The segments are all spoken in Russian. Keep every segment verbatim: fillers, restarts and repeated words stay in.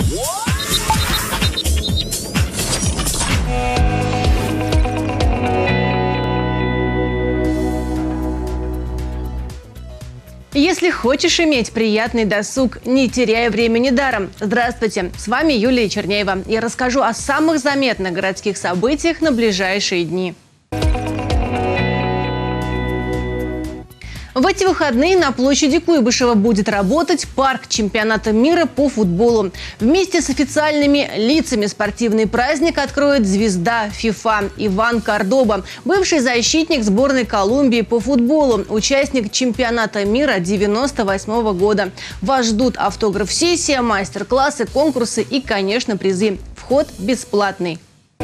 Если хочешь иметь приятный досуг, не теряя времени даром. Здравствуйте, с вами Юлия Черняева. Я расскажу о самых заметных городских событиях на ближайшие дни. В эти выходные на площади Куйбышева будет работать парк чемпионата мира по футболу. Вместе с официальными лицами спортивный праздник откроет звезда ФИФА Иван Кордоба, бывший защитник сборной Колумбии по футболу, участник чемпионата мира девяносто восьмого года. Вас ждут автограф-сессия, мастер-классы, конкурсы и, конечно, призы. Вход бесплатный.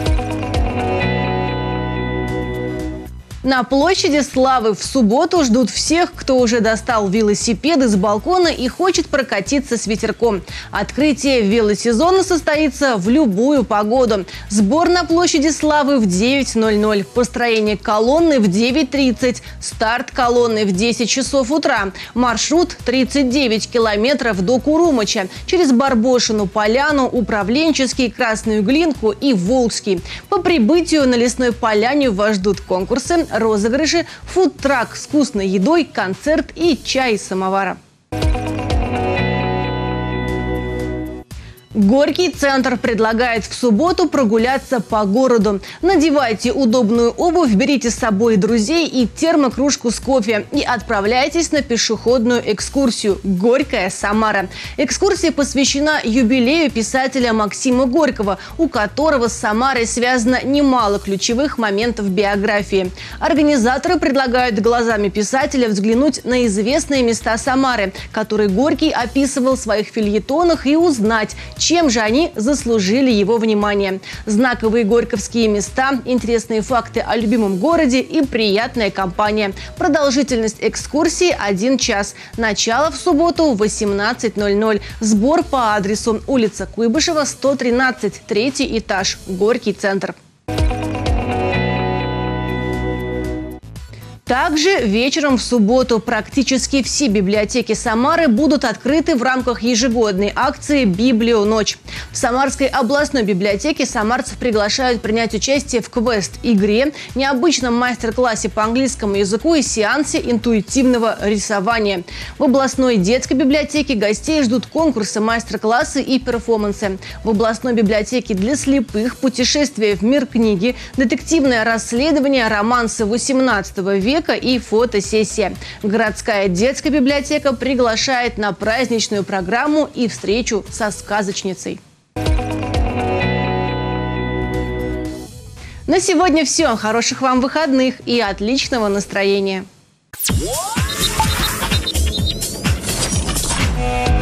На площади Славы в субботу ждут всех, кто уже достал велосипеды с балкона и хочет прокатиться с ветерком. Открытие велосезона состоится в любую погоду. Сбор на площади Славы в девять ноль ноль, построение колонны в девять тридцать, старт колонны в десять часов утра. Маршрут тридцать девять километров до Курумыча, через Барбошину, Поляну, Управленческий, Красную Глинку и Волжский. По прибытию на Лесной Поляне вас ждут конкурсы, розыгрыши, фудтрак с вкусной едой, концерт и чай из самовара. Горький центр предлагает в субботу прогуляться по городу. Надевайте удобную обувь, берите с собой друзей и термокружку с кофе и отправляйтесь на пешеходную экскурсию «Горькая Самара». Экскурсия посвящена юбилею писателя Максима Горького, у которого с Самарой связано немало ключевых моментов биографии. Организаторы предлагают глазами писателя взглянуть на известные места Самары, которые Горький описывал в своих фельетонах, и узнать, чем же они заслужили его внимание. Знаковые горьковские места, интересные факты о любимом городе и приятная компания. Продолжительность экскурсии – один час. Начало в субботу в восемнадцать ноль ноль. Сбор по адресу улица Куйбышева, сто тринадцать, третий этаж, Горький центр. Также вечером в субботу практически все библиотеки Самары будут открыты в рамках ежегодной акции «Библионочь». В Самарской областной библиотеке самарцев приглашают принять участие в квест-игре, необычном мастер-классе по английскому языку и сеансе интуитивного рисования. В областной детской библиотеке гостей ждут конкурсы, мастер-классы и перформансы. В областной библиотеке для слепых путешествие в мир книги, детективное расследование, романсы восемнадцатого века и фотосессия. Городская детская библиотека приглашает на праздничную программу и встречу со сказочницей. На сегодня все. Хороших вам выходных и отличного настроения.